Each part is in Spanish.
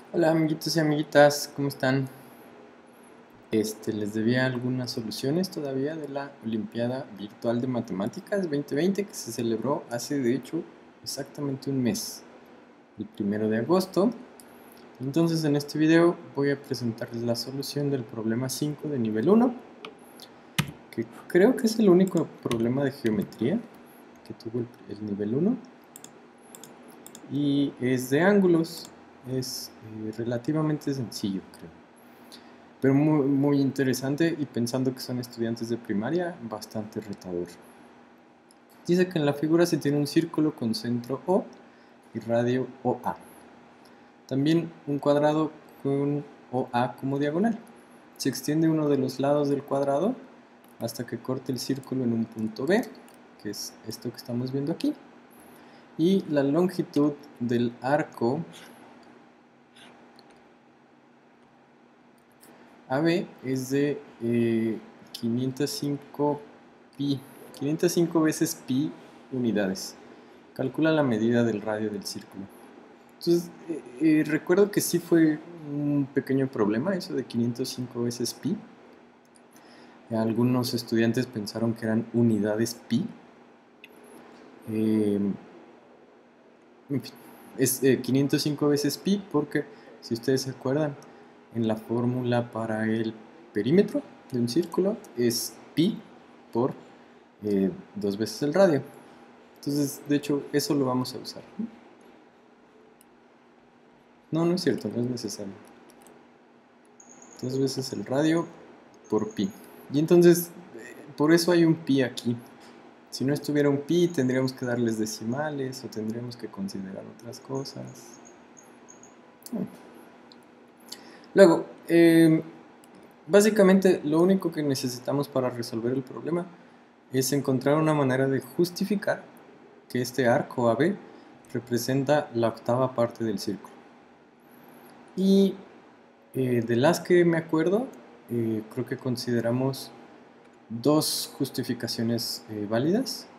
Hola amiguitos y amiguitas, ¿cómo están? Les debía algunas soluciones todavía de la Olimpiada Virtual de Matemáticas 2020 que se celebró hace de hecho exactamente un mes, el 1 de agosto. Entonces en este video voy a presentarles la solución del problema 5 de nivel 1, que creo que es el único problema de geometría que tuvo el nivel 1 y es de ángulos, es relativamente sencillo creo. Pero muy interesante y pensando que son estudiantes de primaria, bastante retador. Dice que en la figura se tiene un círculo con centro O y radio OA. También un cuadrado con OA como diagonal. Se extiende uno de los lados del cuadrado hasta que corte el círculo en un punto B, que es esto que estamos viendo aquí. Y la longitud del arco AB es de 505 pi, 505 veces pi unidades. Calcula la medida del radio del círculo. Entonces, recuerdo que sí fue un pequeño problema eso de 505 veces pi. Algunos estudiantes pensaron que eran unidades pi. En fin, es 505 veces pi porque, si ustedes se acuerdan, en la fórmula para el perímetro de un círculo es pi por 2 veces el radio. Entonces, de hecho, eso lo vamos a usar. No, no es cierto, no es necesario. 2 veces el radio por pi. Y entonces, por eso hay un pi aquí. Si no estuviera un pi, tendríamos que darles decimales o tendríamos que considerar otras cosas. Luego, básicamente lo único que necesitamos para resolver el problema es encontrar una manera de justificar que este arco AB representa la octava parte del círculo. Y de las que me acuerdo, creo que consideramos dos justificaciones válidas.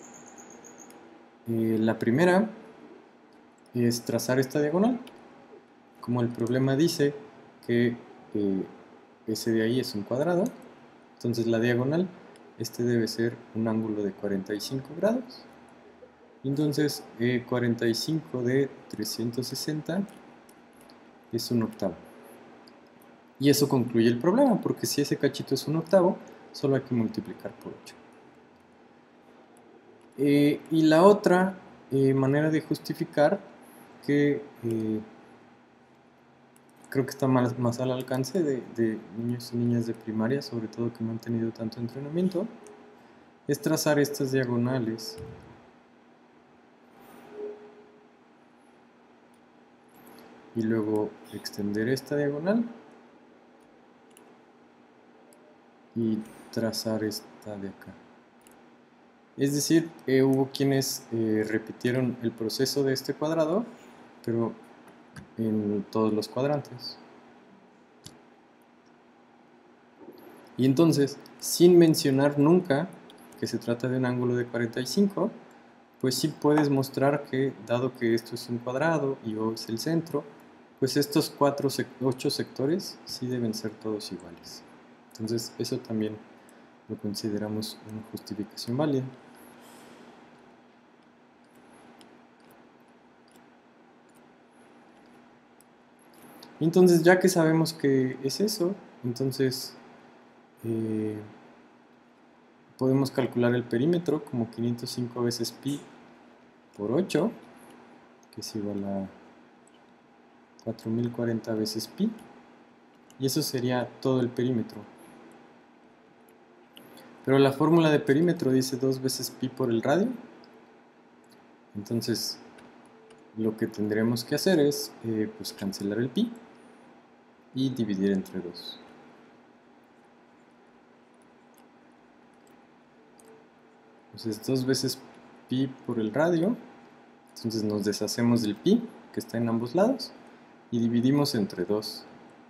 La primera es trazar esta diagonal. Como el problema dice que ese de ahí es un cuadrado, entonces la diagonal, este debe ser un ángulo de 45 grados. Entonces 45 de 360 es un octavo. Y eso concluye el problema, porque si ese cachito es un octavo, solo hay que multiplicar por 8. Y la otra manera de justificar, que creo que está más al alcance de niños y niñas de primaria, sobre todo que no han tenido tanto entrenamiento, es trazar estas diagonales y luego extender esta diagonal y trazar esta de acá. Es decir, hubo quienes repitieron el proceso de este cuadrado, pero en todos los cuadrantes. Y entonces, sin mencionar nunca que se trata de un ángulo de 45, pues sí puedes mostrar que, dado que esto es un cuadrado y O es el centro, pues estos 8 sectores sí deben ser todos iguales. Entonces, eso también lo consideramos una justificación válida. Entonces, ya que sabemos que es eso, entonces podemos calcular el perímetro como 505 veces pi por 8, que es igual a 4040 veces pi, y eso sería todo el perímetro. Pero la fórmula de perímetro dice 2 veces pi por el radio, entonces lo que tendremos que hacer es pues cancelar el pi y dividir entre 2. Entonces 2 veces pi por el radio, entonces nos deshacemos del pi que está en ambos lados y dividimos entre 2.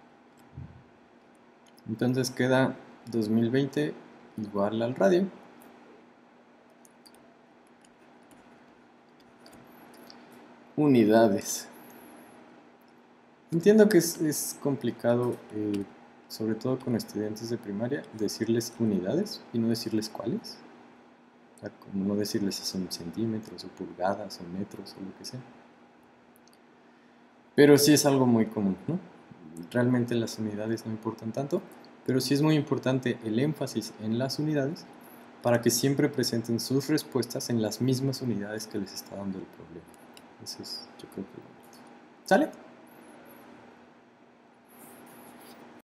Entonces queda 2020 igual al radio. Unidades. Entiendo que es complicado, sobre todo con estudiantes de primaria, decirles unidades y no decirles cuáles. O sea, como no decirles si son centímetros o pulgadas o metros o lo que sea. Pero sí es algo muy común, ¿no? Realmente las unidades no importan tanto, pero sí es muy importante el énfasis en las unidades para que siempre presenten sus respuestas en las mismas unidades que les está dando el problema. Eso es, yo creo que... ¿Sale?